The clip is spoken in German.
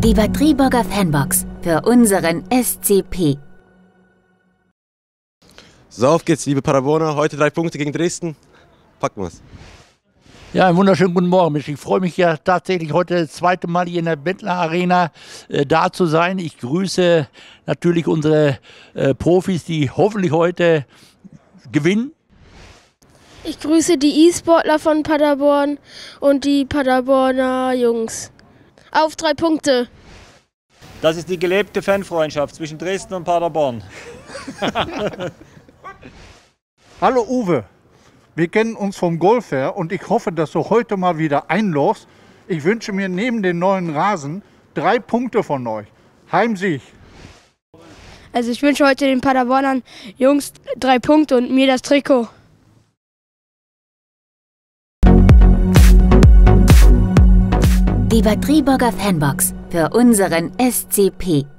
Die Bad Triburger Fanbox für unseren SCP. So, auf geht's, liebe Paderborner. Heute 3 Punkte gegen Dresden. Packen wir's. Ja, einen wunderschönen guten Morgen. Ich freue mich ja tatsächlich heute das zweite Mal hier in der Bentler Arena da zu sein. Ich grüße natürlich unsere Profis, die hoffentlich heute gewinnen. Ich grüße die E-Sportler von Paderborn und die Paderborner Jungs. Auf 3 Punkte. Das ist die gelebte Fanfreundschaft zwischen Dresden und Paderborn. Hallo Uwe, wir kennen uns vom Golf her und ich hoffe, dass du heute mal wieder einlochst. Ich wünsche mir neben den neuen Rasen 3 Punkte von euch. Heimsieg! Also ich wünsche heute den Paderbornern Jungs 3 Punkte und mir das Trikot. Die Bad Triburger Fanbox für unseren SCP.